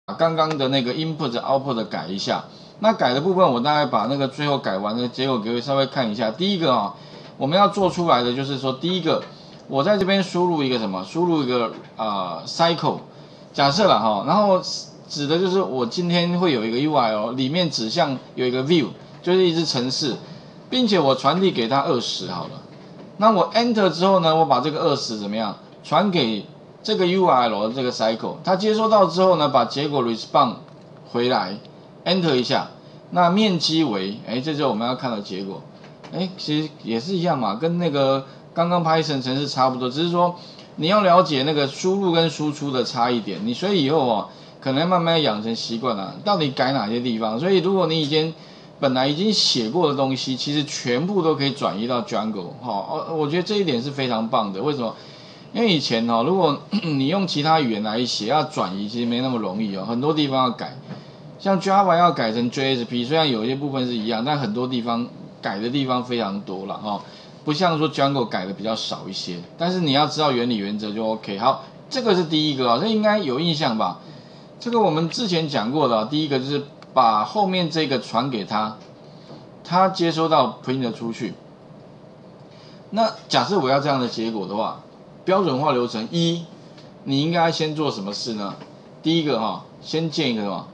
刚刚的那个 input output 改一下。那改的部分，我大概把那个最后改完的结果给各位稍微看一下。第一个我们要做出来的就是说，第一个，我在这边输入一个什么？输入一个cycle， 假设了然后指的就是我今天会有一个 UI 里面指向有一个 view， 就是一只程式，并且我传递给它20好了。那我 enter 之后呢，我把这个20怎么样传给这个 URL 的这个 cycle， 它接收到之后呢，把结果 respond 回来 ，enter 一下，那面积为，这就是我们要看的结果，其实也是一样嘛，跟那个刚刚 Python 程式差不多，只是说你要了解那个输入跟输出的差异点，你所以以后可能慢慢养成习惯了，到底改哪些地方，所以如果你本来已经写过的东西，其实全部都可以转移到 Django， 我觉得这一点是非常棒的，为什么？因为以前如果你用其他语言来写，要转移其实没那么容易很多地方要改。像 Java 要改成 JSP， 虽然有一些部分是一样，但很多地方改的地方非常多了不像说 Django 改的比较少一些。但是你要知道原理原则就 OK。好，这个是第一个这应该有印象吧？这个我们之前讲过的第一个就是把后面这个传给他，他接收到 print 出去。那假设我要这样的结果的话，标准化流程一，你应该先做什么事呢？第一个先建一个什么？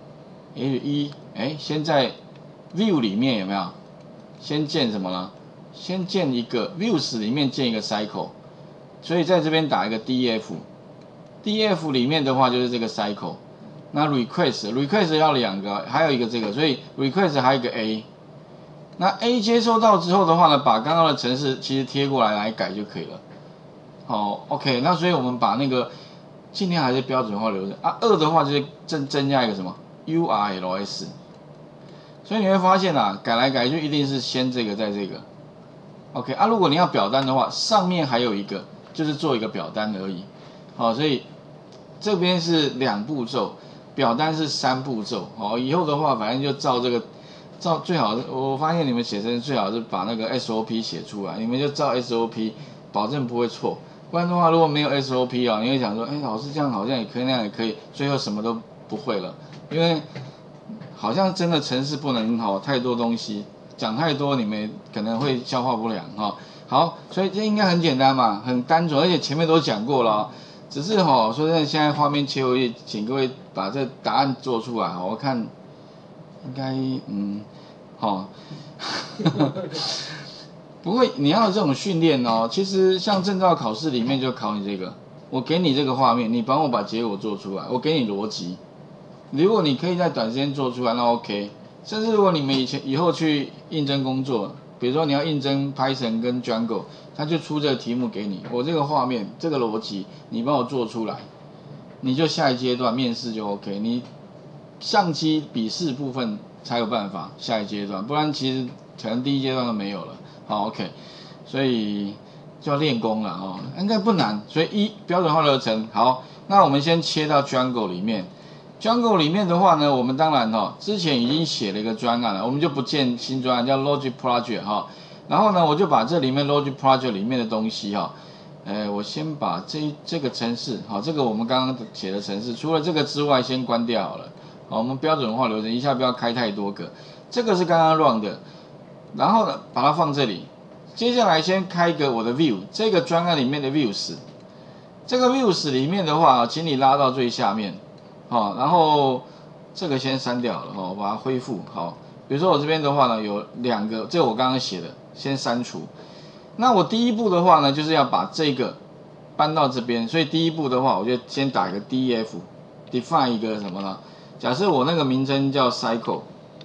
先在 view 里面有没有？先建什么呢？先建一个 views 里面建一个 cycle， 所以在这边打一个 df 里面的话就是这个 cycle。那 request 要2个，还有一个这个，所以 request 还有一个 a。那 a 接收到之后的话呢，把刚刚的程式其实贴过来改就可以了。好 ，OK， 那所以我们把那个尽量还是标准化流程2的话就是增加一个什么 URLs， 所以你会发现改来改去一定是先这个再这个 ，OK 如果你要表单的话，上面还有一个就是做一个表单而已，好，所以这边是2步骤，表单是3步骤，以后的话反正就照这个。最好是，我发现你们写生最好是把那个 SOP 写出来，你们就照 SOP， 保证不会错。不然的话，如果没有 SOP 你会想说，老师这样好像也可以，那样也可以，最后什么都不会了。因为好像真的程式不能太多东西，讲太多你们可能会消化不良好，所以这应该很简单嘛，很单纯，而且前面都讲过了只是说真的，现在画面切回去，请各位把这答案做出来我看。应该不会，你要有这种训练其实像证照考试里面就考你这个，我给你这个画面，你帮我把结果做出来，我给你逻辑。如果你可以在短时间做出来，那 OK。甚至如果你们以后去应征工作，比如说你要应征 Python 跟 Django， 他就出这个题目给你，我这个画面这个逻辑，你帮我做出来，你就下一阶段面试就 OK。你上机笔试部分才有办法下一阶段，不然其实可能第一阶段都没有了。好 ，OK， 所以就要练功了应该不难。所以标准化流程好，那我们先切到 Django 里面。Django 里面的话呢，我们当然之前已经写了一个专案了，我们就不建新专案，叫 Logic Project 然后呢，我就把这里面 Logic Project 里面的东西我先把这个程式这个我们刚刚写的程式，除了这个之外先关掉好了。我们标准化流程一下不要开太多个，这个是刚刚 run 的，然后呢把它放这里。接下来先开一个我的 view， 这个专案里面的 views， 这个 views 里面的话，请你拉到最下面，然后这个先删掉了我把它恢复好。比如说我这边的话呢有2个，这个我刚刚写的，先删除。那我第一步的话呢，就是要把这个搬到这边，所以第一步的话，我就先打一个 define 一个什么呢？假设我那个名称叫 cycle，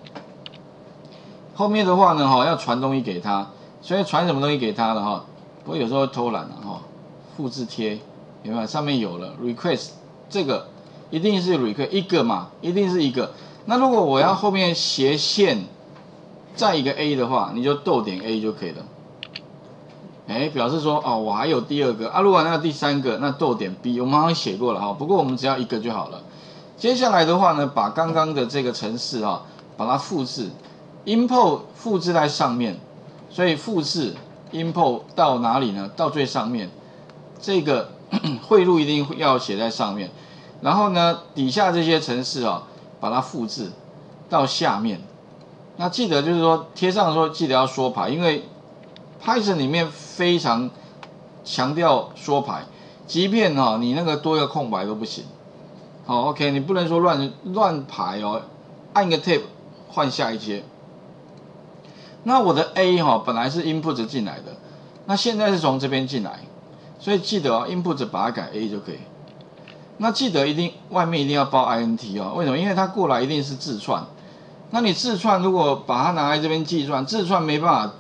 后面的话呢要传东西给他，所以传什么东西给他的不过有时候会偷懒复制贴有没有？上面有了 request， 这个一定是 request 一个嘛，一定是一个。那如果我要后面斜线再一个 a 的话，你就逗点 a 就可以了。表示说我还有第2个如果那第3个，那逗点 b， 我们好像写过了不过我们只要一个就好了。接下来的话呢，把刚刚的这个程式把它复制 ，import 复制在上面，所以复制 import 到哪里呢？到最上面，这个汇入一定要写在上面。 然后呢，底下这些程式哦，把它复制到下面。那记得就是说贴上的时候记得要缩排，因为 Python 里面非常强调缩排，即便你那个多一个空白都不行。好 ，OK， 你不能说乱排哦，按一个 Tab 换下一阶。那我的 A 本来是 input 进来的，那现在是从这边进来，所以记得input 把它改 A 就可以。那记得外面一定要包 int 哦，为什么？因为它过来一定是字串。那你字串如果把它拿来这边计算，字串没办法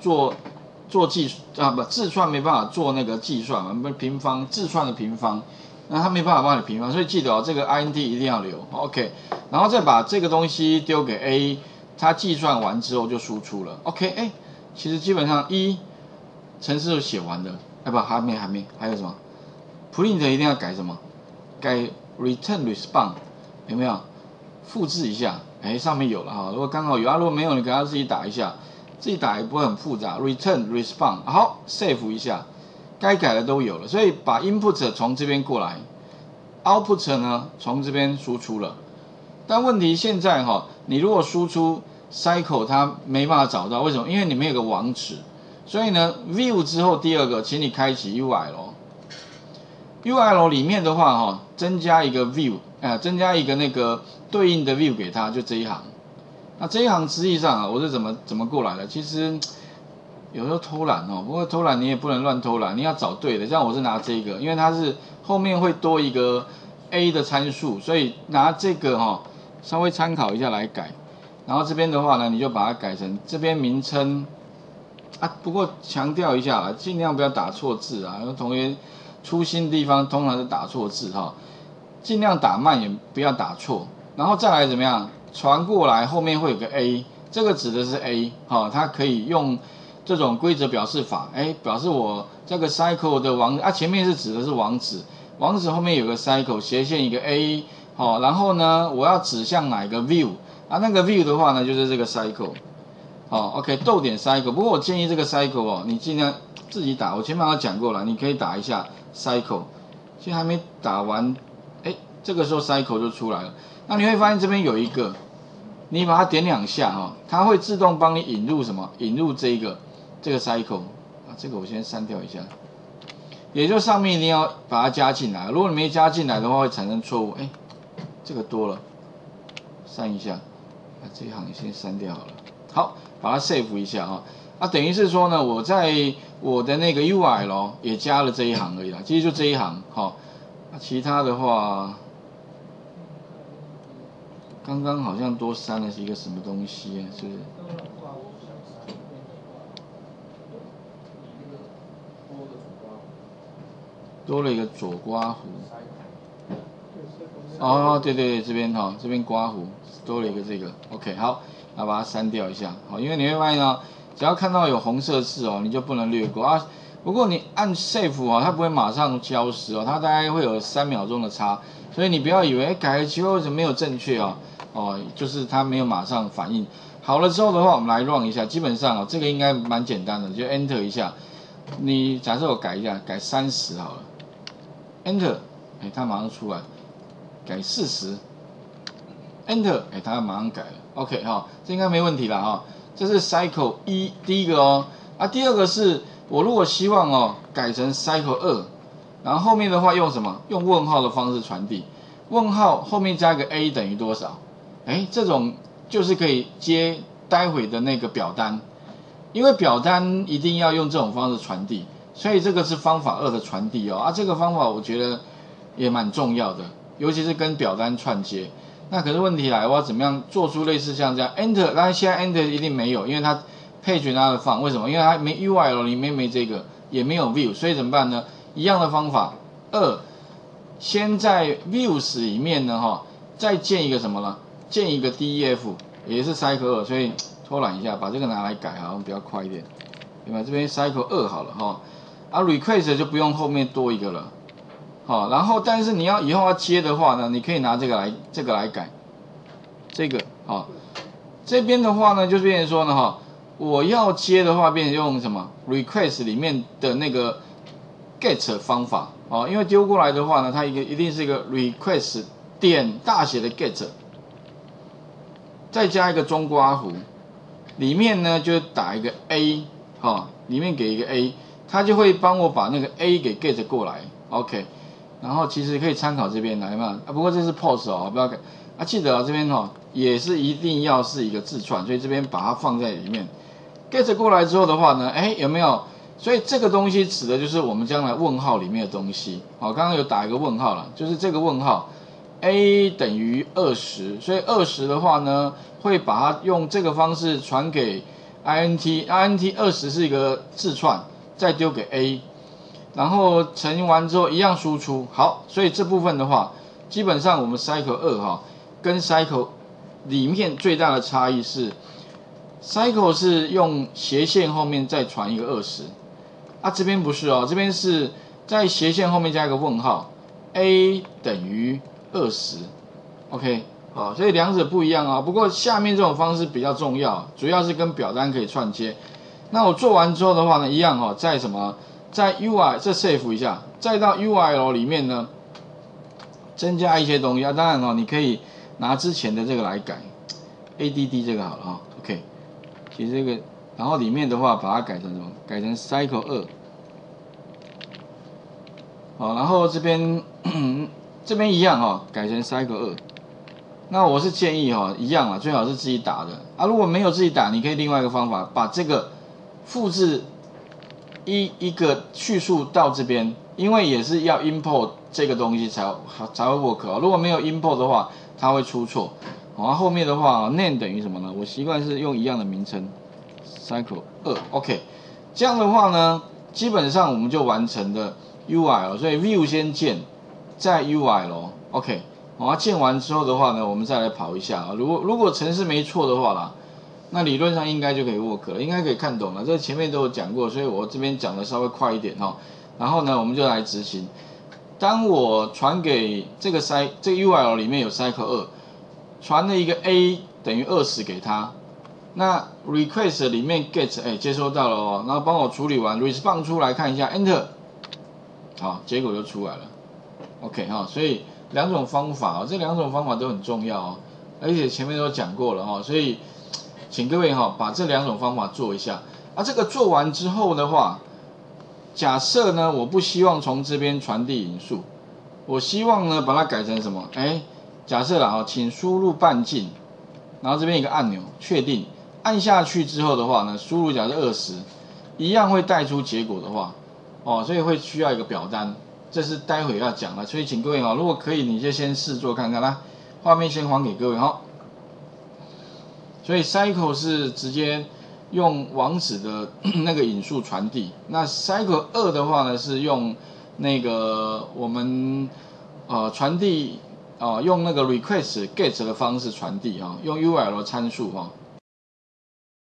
字串没办法做那个计算嘛，平方字串的平方，那它没办法帮你平方，所以记得这个 int 一定要留 ，OK， 然后再把这个东西丢给 A， 它计算完之后就输出了 ，OK， 其实基本上程式就写完了，还没，还有什么 print 一定要改什么？改 return response 有没有？复制一下，上面有了哈。如果刚好有如果没有，你给它自己打一下，自己打也不会很复杂。return response 好 ，save 一下，该改的都有了。所以把 input 从这边过来 ，output 呢从这边输出了。但问题现在你如果输出 cycle 它没办法找到，为什么？因为你没有个网址。所以呢 ，view 之后第二个，请你开启 URL。URL 里面的话增加一个 view， 增加一个那个对应的 view 给它，就这一行。那这一行实际上我是怎么过来的？其实有时候偷懒不过偷懒你也不能乱偷懒，你要找对的。像我是拿这个，因为它是后面会多一个 a 的参数，所以拿这个稍微参考一下来改。然后这边的话呢，你就把它改成这边名称不过强调一下啦，尽量不要打错字有同学粗心的地方通常是打错字尽量打慢也不要打错，然后再来怎么样传过来，后面会有个 A， 这个指的是 A， 它可以用这种规则表示法，表示我这个 cycle 的前面是指的是网址，网址后面有个 cycle 斜线一个 A， 然后呢我要指向哪一个 view， 那个 view 的话呢就是这个 cycle，OK 逗点 cycle， 不过我建议这个 cycle你尽量自己打，我前面有讲过了，你可以打一下 cycle， 其实还没打完，这个时候 cycle 就出来了。那你会发现这边有一个，你把它点2下它会自动帮你引入什么？引入这个 cycle 这个我先删掉一下，也就上面一定要把它加进来。如果你没加进来的话，会产生错误。这个多了，删一下，这一行先删掉好了。好，把它 save 一下等于是说呢，我在我的那个 URL 也加了这一行而已啦，其实就这一行其他的话，刚刚好像多删了一个什么东西是不是？多了一个左刮弧。对，这边刮弧多了一个这个 ，OK 好，那把它删掉一下因为你会发现只要看到有红色字你就不能略过不过你按 Save 它不会马上消失它大概会有3秒钟的差，所以你不要以为改了奇怪为什么没有正确就是它没有马上反应。好了之后的话，我们来 run 一下，基本上这个应该蛮简单的，就 Enter 一下。你假设我改一下，改30好了 ，Enter， 它马上出来。改40 ，Enter， 它马上改了 ，OK 这应该没问题了这是 cycle 1第一个第二个是我如果希望改成 cycle 2，然后后面的话用什么？用问号的方式传递，问号后面加一个 A 等于多少？这种就是可以接待会的那个表单，因为表单一定要用这种方式传递，所以这个是方法2的传递这个方法我觉得也蛮重要的。尤其是跟表单串接，那可是问题来，我要怎么样做出类似像这样 Enter？ 当然现在 Enter 一定没有，因为它page 拿的放，为什么？因为它没 URL 里面没这个，也没有 View， 所以怎么办呢？一样的方法，2，先在 Views 里面呢再建一个什么呢？建一个 DEF， 也是 cycle 2，所以偷懒一下，把这个拿来改，好像比较快一点，对吧？这边 cycle 2好了request 就不用后面多一个了。然后但是你以后要接的话呢，你可以拿这个来改，这个这边的话呢，就变成说呢我要接的话，变成用什么 request 里面的那个 get 方法因为丢过来的话呢，它一定是一个 request 点大写的 get， 再加一个中括弧，里面呢就打一个 A， 里面给一个 A， 它就会帮我把那个 A 给 get 过来 ，OK。然后其实可以参考这边来嘛，不过这是 pose 哦，不要改啊，记得这边也是一定要是一个字串，所以这边把它放在里面 ，get 过来之后的话呢，有没有？所以这个东西指的就是我们将来问号里面的东西，刚刚有打一个问号了，就是这个问号 A 等于20，所以20的话呢，会把它用这个方式传给 int 20是一个字串，再丢给 A， 然后乘完之后一样输出。好，所以这部分的话，基本上我们 cycle 2跟 cycle 里面最大的差异是 cycle 是用斜线后面再传一个20。这边不是这边是在斜线后面加一个问号 ，A 等于20，OK， 所以两者不一样不过下面这种方式比较重要，主要是跟表单可以串接。那我做完之后的话呢，一样在在 UI 这 save 一下，再到 URL 里面呢，增加一些东西当然你可以拿之前的这个来改 ，add 这个好了OK， 其实这个。然后里面的话，把它改成什么？改成 cycle 2。然后这边一样改成 cycle 2。那我是建议一样最好是自己打的如果没有自己打，你可以另外一个方法，把这个复制一个叙述到这边，因为也是要 import 这个东西才会 work 如果没有 import 的话，它会出错。后面的话 name 等于什么呢？我习惯是用一样的名称。cycle 2 OK， 这样的话呢，基本上我们就完成了 UI 了。所以 view 先建，再 UI 咯 OK。建完之后的话呢，我们再来跑一下如果程式没错的话啦，那理论上应该就可以 work 了，应该可以看懂了。这前面都有讲过，所以我这边讲的稍微快一点然后呢，我们就来执行。当我传给这个 URL 里面有 cycle 2，传了一个 A 等于20给他。那 request 里面 get 接收到了然后帮我处理完 response 出来看一下 enter， 好，结果就出来了 OK 所以两种方法这两种方法都很重要而且前面都讲过了所以请各位把这两种方法做一下这个做完之后的话，假设呢我不希望从这边传递引数，我希望呢把它改成什么？假设啦请输入半径，然后这边一个按钮确定。按下去之后的话呢，输入假设20，一样会带出结果的话，所以会需要一个表单，这是待会要讲的，所以请各位如果可以，你就先试做看看啦。画面先还给各位所以 cycle 是直接用网址的那个引数传递，那 cycle 2的话呢是用那个我们传递用那个 request get 的方式传递用 URL 参数